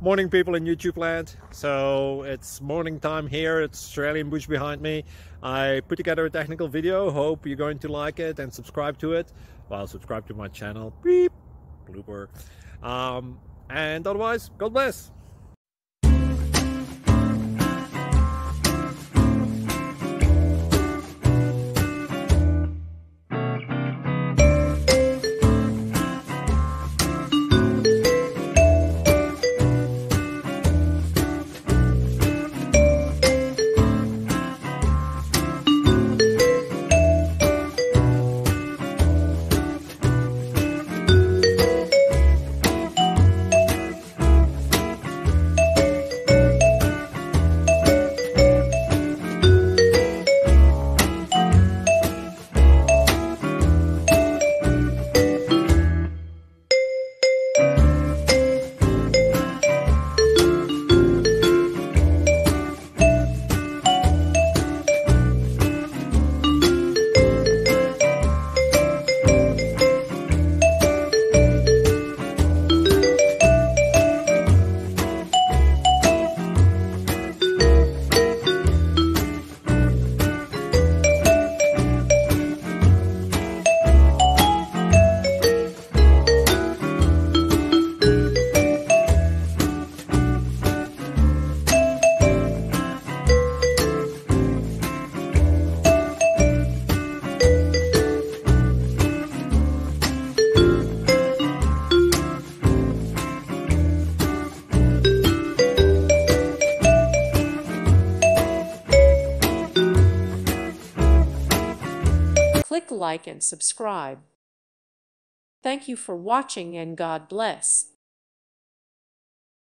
Morning, people in YouTube land. So it's morning time here. It's Australian bush behind me. I put together a technical video. Hope you're going to like it and subscribe to it. Well, subscribe to my channel. Beep. Blooper. And otherwise, God bless. Click like and subscribe. Thank you for watching and God bless.